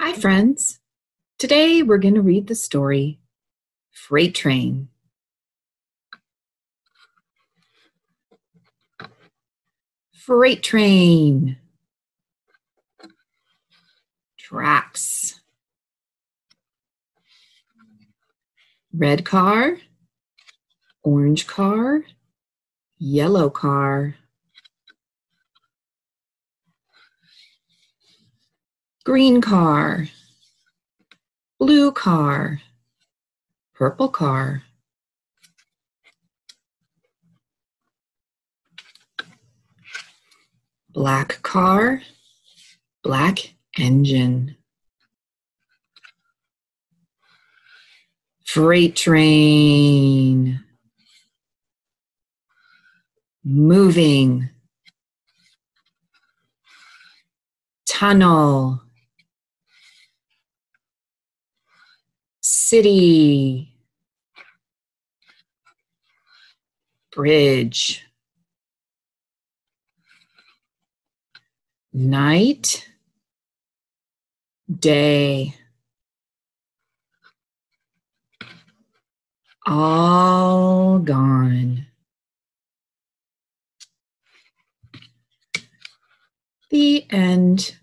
Hi, friends. Today we're going to read the story Freight Train. Freight train. Tracks. Red car, orange car, yellow car. Green car, blue car, purple car. Black car, black engine. Freight train. Moving. Tunnel. City. Bridge. Night. Day. All gone. The end.